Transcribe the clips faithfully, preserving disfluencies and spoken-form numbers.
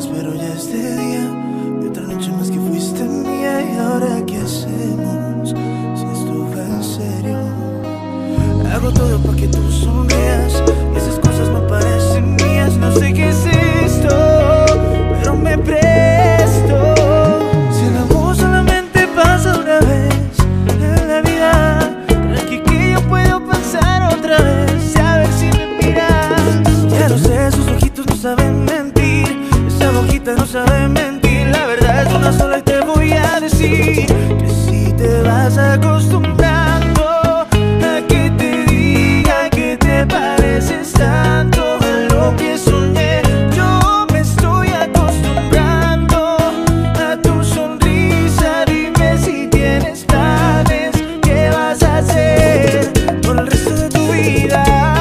noches, pero ya es de día. Y otra noche más que fuiste mía. ¿Y ahora qué hacemos? Si esto va en serio. Hago todo pa' que tú sonrías y esas cosas no parecen mías. No sé qué es esto, pero me presto. Si el amor solamente pasa una vez en la vida, tranqui que yo puedo pasar otra vez, a ver si me miras. Ya lo sé, sus ojitos no saben mentir, esa boquita no sabe mentir. La verdad es una sola y te voy a decir que si te vas acostumbrando a que te diga que te pareces tanto a lo que soñé, yo me estoy acostumbrando a tu sonrisa. Dime si tienes planes, ¿qué vas a hacer por el resto de tu vida?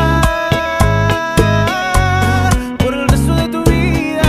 Por el resto de tu vida.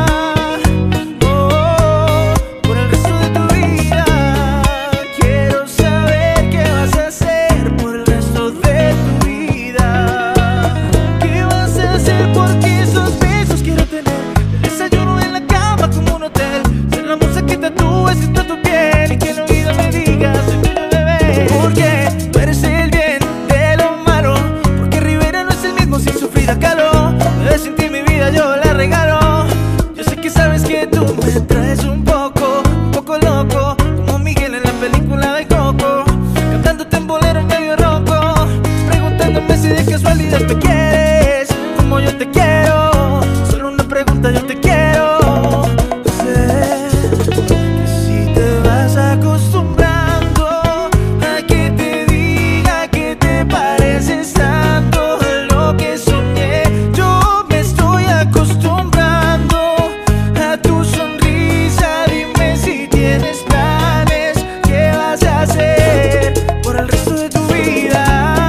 Oh, por el resto de tu vida. Quiero saber qué vas a hacer por el resto de tu vida. ¿Qué vas a hacer? Porque esos besos quiero tener, el desayuno en la cama como un hotel, ser la musa que tatúes en toda tu piel y que el oído me diga soy tuyo, bebé. Porque tú eres el bien de lo malo, porque Rivera no es el mismo sin su Frida Kahlo. Debes sentir mi vida, yo la regalo. Yo sé que sabes que tú me traes un poco, un poco loco, como Miguel en la película de Coco, cantándote en bolero en medio ronco, preguntándome si de casualidad te quieres como yo te quiero. Solo una pregunta, yo te quiero. Sé que si te vas acostumbrando a que te diga que te pareces tanto a lo que soñé, yo me estoy acostumbrando a tu sonrisa. Dime si tienes planes, ¿qué vas a hacer por el resto de tu vida?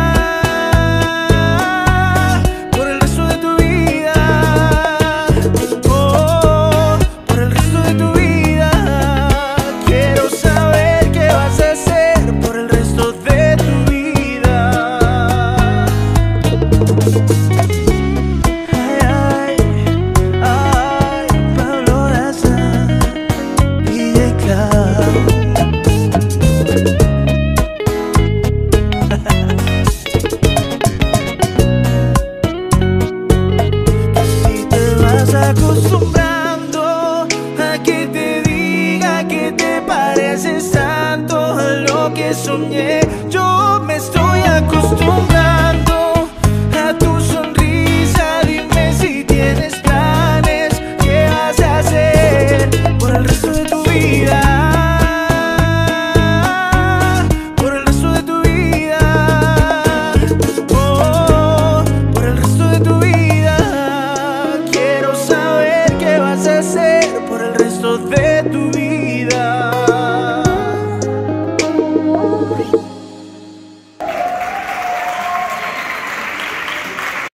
Por el resto de tu vida. Oh, por el resto de tu vida. Quiero saber qué vas a hacer por el resto de tu vida. Ay, ay, ay, Pablo Daza, D J Cloud. Que si te vas acostumbrando